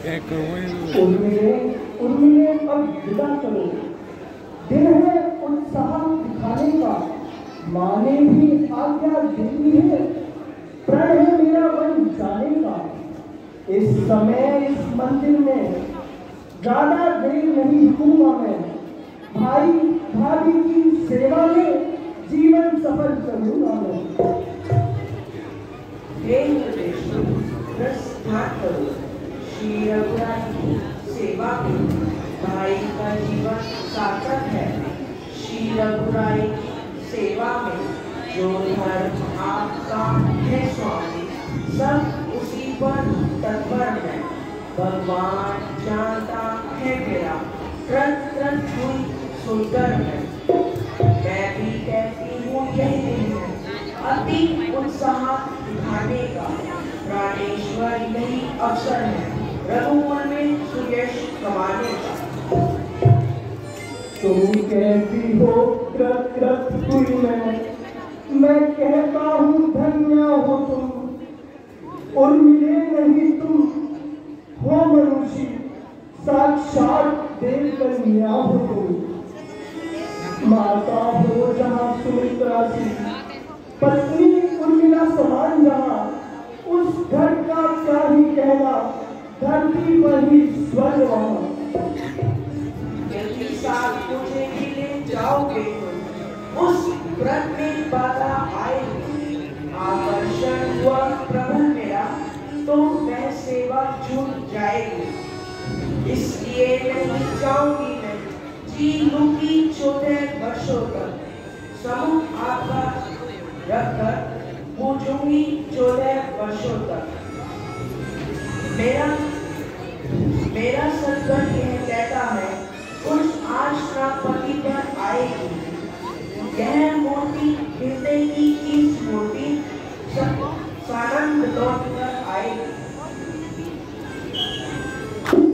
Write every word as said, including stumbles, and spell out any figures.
उर्मिले उर्मिले अब विदा करो, दिन है उत्साह दिखाने का, माँ ने भी आज्ञा दी है, प्रण है मेरा बन जाने का। इस समय इस मंदिर में ज्यादा देर नहीं दूंगा मैं, भाई भाभी की सेवा में जीवन सफल करूंगा मैं। करो, श्री रघुराई की सेवा में भाई का जीवन सार्थक है। श्री रघुराई की सेवा में जो धर्म आपका है स्वामी, सब उसी पर तत्पर है। भगवान जानता है मेरा प्रत प्रत हुई सुंदर है। मैं भी कहती हूँ यही है अति उत्साह दिखाने का, प्राणेश्वर यही अवसर है रघुकुल में सुयश कमाने का। तुम कहती हो कृत कृत हुई मैं, मैं कहता हूँ धन्य हो तुम, और मिले नहीं तुम हो मनुष्य, साक्षात देव कन्या हो तुम। माता हो जहाँ सुमित्रा सी, पत्नी उर्मिला समान जहाँ, उस घर का क्या ही कहना, धरती पर ही स्वर्ग वहाँ। यदि साथ मुझे मिले जाओगे उस व्रत में बाधा आएगी, आकर्षण हुआ प्रभु मेरा तो मैं सेवा छूट जाएगी। इसलिए नहीं जाऊंगी मैं, जी लूंगी चौदह वर्षों तक, समूह आपका रखकर पूजूंगी चौदह वर्षों तक। मेरा मेरा सदगुण यह कहता है कुछ आशा पति पर आएगी, यह मोती हृदय की